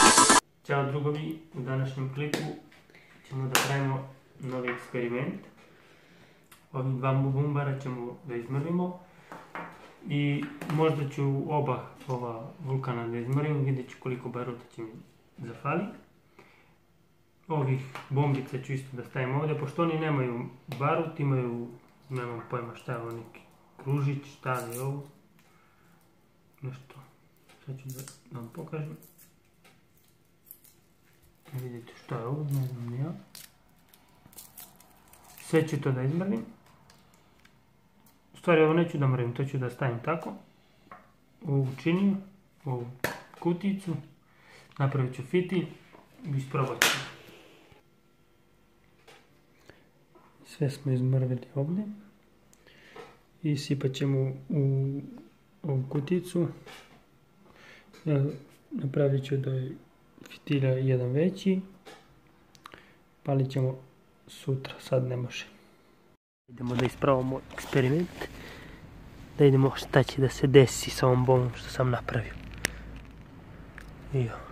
Ćao drugovi, u današnjem klipu ćemo da pravimo novi eksperiment. Ovih dva bumbara ćemo da izmrvimo i možda ću ova vulkana da izmrvim, vidjet ću koliko baruta će mi zafali. Ovih bombica ću isto da stavim ovdje, pošto oni nemaju barut, imaju, nemam pojma šta je ovo, neki kružić, šta je ovo, nešto, sad ću da vam pokažem. Vidite što je ovo, ne znam ni ja. Sve ću to da izmrvim. U stvari ovo neću da mrvim, to ću da stavim tako. Ovu činiju, ovu kuticu. Napravit ću fitilj i isprobat ću. Sve smo izmrvili ovdje. I sipat ćemo u ovu kuticu. Napravit ću da je fitilja jedan veći, palit ćemo sutra, sad ne može. Idemo da ispravimo eksperiment, da vidimo šta će da se desi sa ovom bombom što sam napravio.